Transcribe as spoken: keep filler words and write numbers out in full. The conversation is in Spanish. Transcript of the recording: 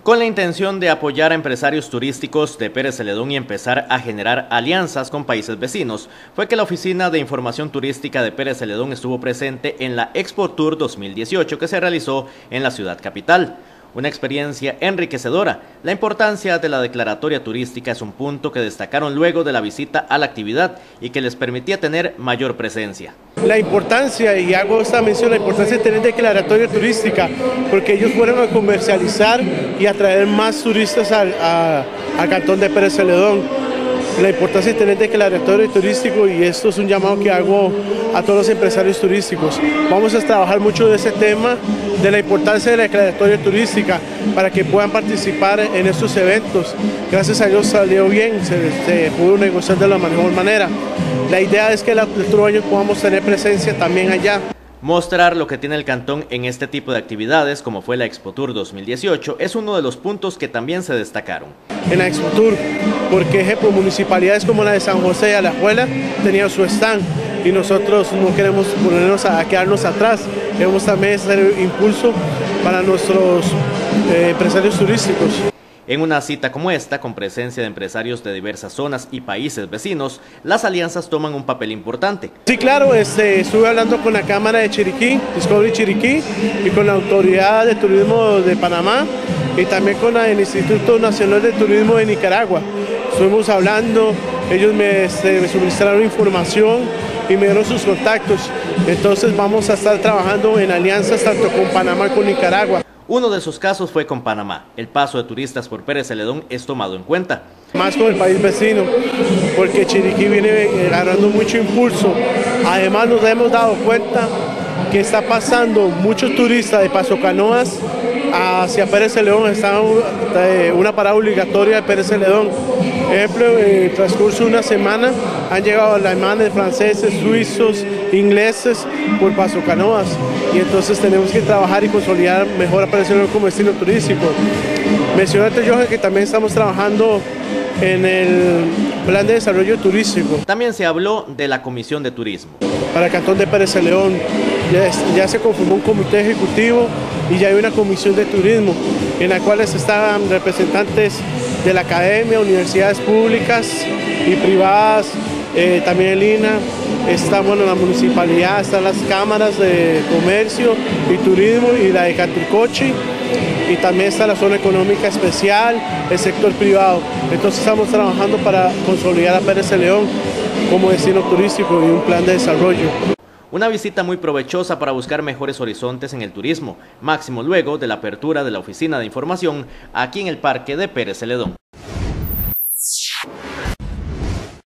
Con la intención de apoyar a empresarios turísticos de Pérez Celedón y empezar a generar alianzas con países vecinos, fue que la Oficina de Información Turística de Pérez Celedón estuvo presente en la Expo Tour dos mil dieciocho que se realizó en la ciudad capital. Una experiencia enriquecedora. La importancia de la declaratoria turística es un punto que destacaron luego de la visita a la actividad y que les permitía tener mayor presencia. La importancia, y hago esta mención, la importancia de tener declaratoria turística, porque ellos fueron a comercializar y atraer más turistas al, a, al cantón de Pérez Celedón. La importancia de tener declaratorio turístico, y esto es un llamado que hago a todos los empresarios turísticos. Vamos a trabajar mucho de ese tema, de la importancia de la declaratoria turística, para que puedan participar en estos eventos. Gracias a Dios salió bien, se, se pudo negociar de la mejor manera. La idea es que el otro año podamos tener presencia también allá. Mostrar lo que tiene el cantón en este tipo de actividades, como fue la Expo Tour dos mil dieciocho, es uno de los puntos que también se destacaron. En la Expo Tour, porque ejemplo, municipalidades como la de San José y Alajuela tenían su stand, y nosotros no queremos ponernos a, a quedarnos atrás, queremos también ser impulso para nuestros eh, empresarios turísticos. En una cita como esta, con presencia de empresarios de diversas zonas y países vecinos, las alianzas toman un papel importante. Sí, claro, este, estuve hablando con la Cámara de Chiriquí, Discovery Chiriquí, y con la Autoridad de Turismo de Panamá, y también con el Instituto Nacional de Turismo de Nicaragua. Estuvimos hablando, ellos me, este, me suministraron información y me dieron sus contactos. Entonces vamos a estar trabajando en alianzas tanto con Panamá como con Nicaragua. Uno de sus casos fue con Panamá. El paso de turistas por Pérez Celedón es tomado en cuenta. Más con el país vecino, porque Chiriquí viene agarrando mucho impulso. Además nos hemos dado cuenta que está pasando muchos turistas de Paso Canoas hacia Pérez Celedón. Está una parada obligatoria de Pérez Celedón. Ejemplo, en el transcurso de una semana han llegado alemanes, franceses, suizos, ingleses por Paso Canoas, y entonces tenemos que trabajar y consolidar mejor a Pérez Celedón como destino turístico. Mencionate, Johan, que también estamos trabajando en el plan de desarrollo turístico. También se habló de la Comisión de Turismo. Para el cantón de Pérez Celedón ya, ya se conformó un comité ejecutivo y ya hay una comisión de turismo en la cual están representantes de la academia, universidades públicas y privadas, eh, también el I N A, está bueno, la municipalidad, están las cámaras de comercio y turismo y la de Caturcochi, y también está la zona económica especial, el sector privado. Entonces estamos trabajando para consolidar a Pérez Celedón como destino turístico y un plan de desarrollo. Una visita muy provechosa para buscar mejores horizontes en el turismo, máximo luego de la apertura de la Oficina de Información aquí en el Parque de Pérez Celedón.